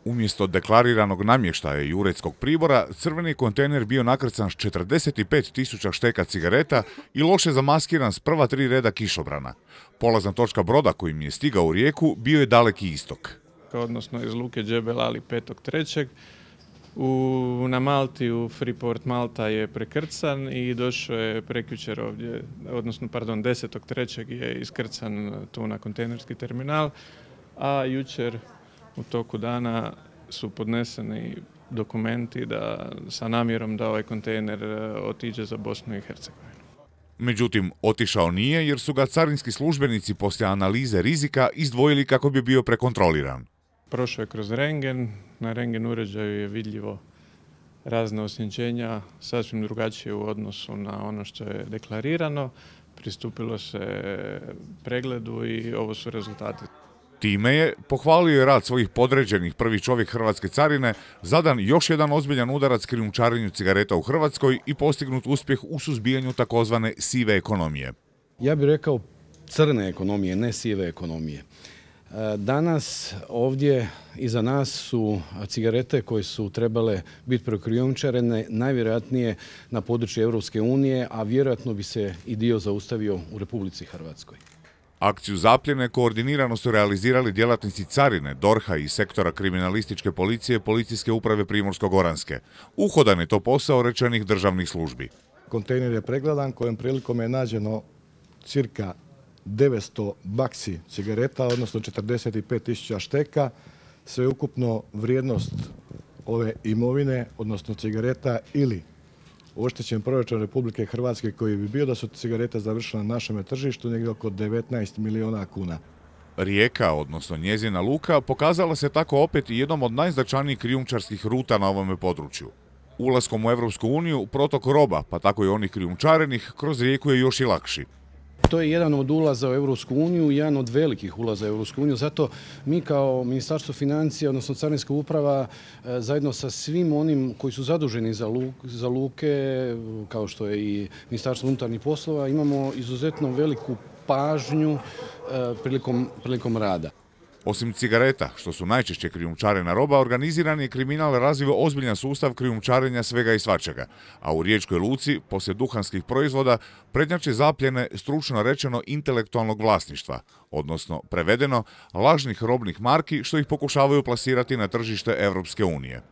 Umjesto deklariranog namještaja i uredskog pribora, crveni kontejner bio nakrcan s 45.000 šteka cigareta i loše zamaskiran s prva 3 reda kišobrana. Polazna točka broda kojim je stigao u Rijeku bio je Daleki istok. Odnosno iz luke Džebel Ali 5.3. Na Malti, u Freeport Malta je prekrcan i došao je prekjučer ovdje, odnosno 10.3. je iskrcan tu na kontejnerski terminal, a jučer u toku dana su podneseni dokumenti sa namjerom da ovaj kontejner otiđe za Bosnu i Hercegovinu. Međutim, otišao nije jer su ga carinski službenici poslije analize rizika izdvojili kako bi bio prekontroliran. Prošao je kroz rentgen, na rentgen uređaju je vidljivo razne osjećanja, sasvim drugačije u odnosu na ono što je deklarirano. Pristupilo se pregledu i ovo su rezultati. Time je pohvalio rad svojih podređenih prvi čovjek hrvatske carine, zadan još jedan ozbiljan udarac krijumčarenju cigareta u Hrvatskoj i postignut uspjeh u suzbijanju takozvane sive ekonomije. Ja bih rekao crne ekonomije, ne sive ekonomije. Danas ovdje iza nas su cigarete koje su trebale biti prekrijumčarene najvjerojatnije na području Europske unije, a vjerojatno bi se i dio zaustavio u Republici Hrvatskoj. Akciju zapljene koordinirano su realizirali djelatnici carine, DORH-a i sektora kriminalističke policije Policijske uprave Primorsko-goranske. Uhodan je to posao rečenih državnih službi. Kontejner je pregledan, kojom prilikom je nađeno cirka 900 baksi cigareta, odnosno 45.000 šteka. Sveukupno vrijednost ove imovine, odnosno cigareta ili oštećen proračun Republike Hrvatske koji bi bio da su cigarete završile na našem tržištu negdje oko 19 milijuna kuna. Rijeka, odnosno njezina luka, pokazala se tako opet i jednom od najznačajnijih krijumčarskih ruta na ovome području. Ulaskom u Europsku uniju, protok roba, pa tako i onih krijumčarenih, kroz Rijeku je još i lakši. To je jedan od ulaza u Europsku uniju, jedan od velikih ulaza u Europsku uniju. Zato mi kao Ministarstvo financija, odnosno Carinska uprava, zajedno sa svim onim koji su zaduženi za luke, kao što je i Ministarstvo unutarnjih poslova, imamo izuzetno veliku pažnju prilikom rada. Osim cigareta, što su najčešće krijumčarena roba, organizirani je kriminal razvio ozbiljan sustav krijumčarenja svega i svačega, a u Riječkoj luci, poslije duhanskih proizvoda, prednjače zapljene, stručno rečeno, intelektualnog vlasništva, odnosno, prevedeno, lažnih robnih marki što ih pokušavaju plasirati na tržište Europske unije.